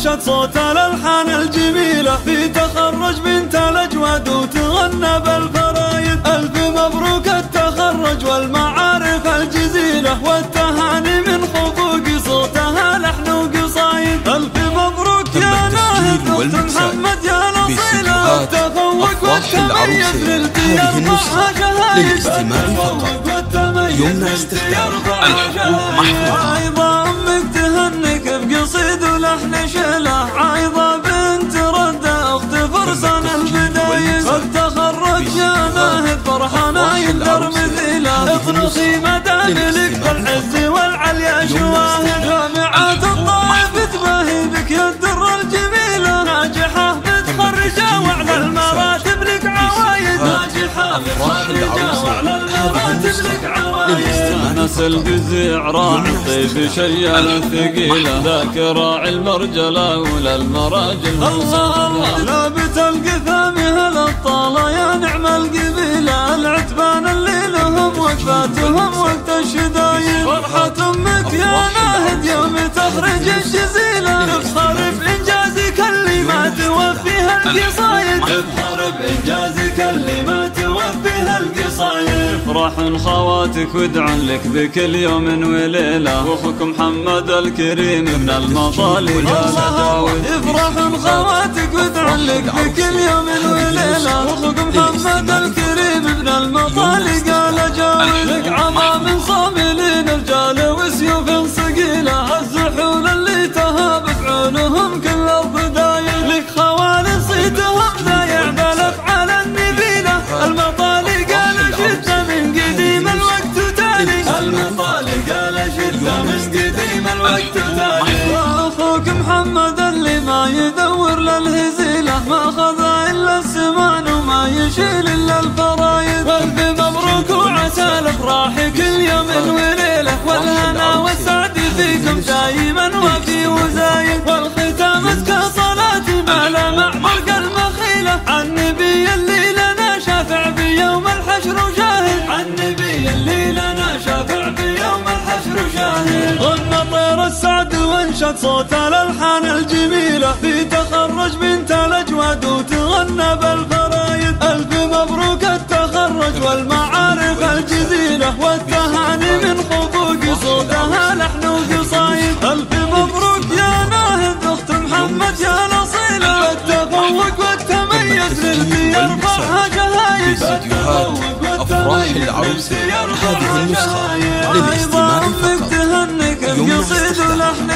وانشد صوت الألحان الجميلة في تخرج بنت الأجواد وتغنى بالفرايد. ألف مبروك التخرج والمعارف الجزيلة والتهاني من خفوق صوتها لحن وقصايد. ألف مبروك يا ناهد أخت محمد يا الأصيلة، التفوق والتميز للديار فرحة شهايد. للاستماع فقط يمنع استخدام الحقوق محفوظة. عايضة أمك تهنك بقصيد ولحن شيلة، عايضة بنت ردة أخت فرسان البدايز. التخرج يا ناهد فرحنا يقدر مثيلة، اطرخي مداملك بالعز والعليا شواهد. جامعات الطائف تباهي بك يا الدرة الجميلة، ناجحة متخرجة وعلى المراتب لك عوايد. ناجحة متخرجة وعلى المراتب لك عوايد. ناس القزيع راعي الطيب شيالة ثقيلة، ذاك راعي المرجلة ولا المراجل. الله لابت القثام هالابطال يا نعم القبيلة، العتبان اللي لهم وقفاتهم وقت الشدايد. فرحة امك يا ناهد يوم تخرج الجزيلة، نفخر بانجازك اللي ما توفيها القصايد. نفخر بانجازك اللي ما توفيها القصايد. افرح خواتك وادعن لك بكل يوم وليلة، واخوك محمد الكريم من المطالق قال داود. افرح خواتك وادعن لك بكل يوم وليلة، واخوك محمد الكريم من المطالق قال جاود. لك عمام صاملين رجال وسيوف ثقيلة، الزحول اللي تهاب بعونهم كل الارض داير. لك خوال صيتهم ضايع بالافعال النبيلة، المطالق قال شدة من قديم الوقت تالي. المطالق قال شدة من قديم الوقت تالي. واخوك محمد اللي ما يدور للهزيلة، ما خذ الا السمان وما يشيل الا الفرايد. والف مبروك وعسى الافراح كل يوم وليلة، والهنا والسعد فيكم دايما وفي وزايد. والختام ازكى صلاتي ما لمع برق المخيلة، عن نبي اللي لنا شافع بيوم الحشر وشاهد. عن نبي اللي لنا شافع بيوم الحشر وشاهد. غنى طير السعد وانشد صوت الألحان الجميلة في تخرج بنت الأجواد وتغنى بالفرايد. ألف مبروك التخرج والمعارف الجزيلة والتهاني من خفوق صوتها لحن وقصايد. ألف مبروك يا ناهد أخت محمد يا الأصيلة، التفوق والتميز للديار فرحة شهايد. فيديوهات أفراح العروس هذه النسخة للاستماع فقط يمنع استخدام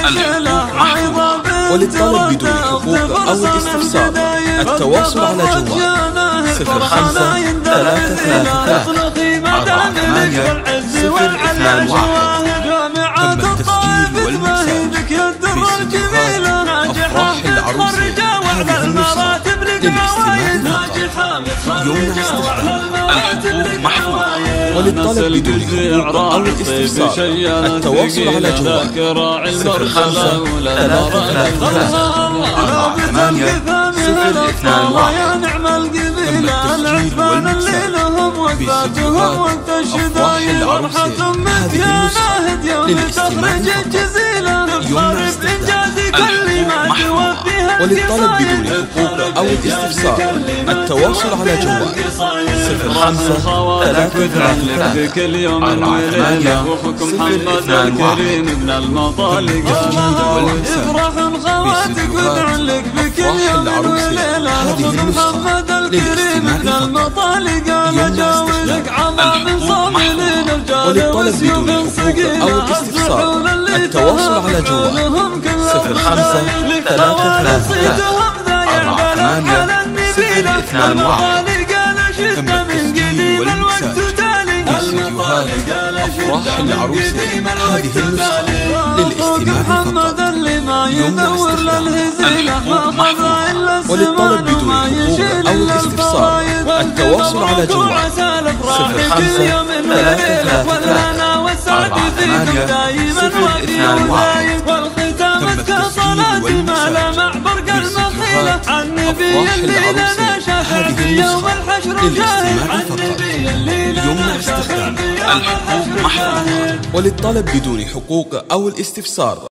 الحقوق محفوظة. وللطلب بدون حقوق أو الاستفسار التواصل على جوال 05 333 48 021. تم التسجيل والمكساج بفيديوهات أفراح العروس هذه النسخة للاستماع فقط يمنع استخدام الحقوق محفوظة. وللطلب بدون حقوق أو الاستفسار التواصل على جوال 05 333 48 021. يا نعم القبيلة، العتبان اللي لهم وقفاتهم وقت الشدايد. فرحة امك يا ناهد يوم تخرج الجزيلة، نفخر بانجازك اللي ما توفيها. وللطلب بدون حقوق أو الاستفسار التواصل على جوال 05 333 بكل يوم وليلة، واخوك محمد الكريم من المطالق قال داود. افرح خواتك وادعن لك بكل يوم وليلة، واخوك محمد الكريم من المطالق قال جاود. لك عمام صاملين رجال وسيوف ثقيلة، أو الاستفسار التواصل على جوال 05 333 48 021. تم التسجيل والمكساج بفيديوهات أفراح العروس هذه النسخة للاستماع فقط يمنع استخدام الحقوق محفوظة. وللطلب بدون حقوق أو الاستفسار التواصل على جوال 05 333 48 021. تم التسجيل والمكساج بفيديوهات أفراح العروس هذه النسخة للاستماع فقط يمنع استخدام الحقوق محفوظة. وللطلب بدون حقوق أو الاستفسار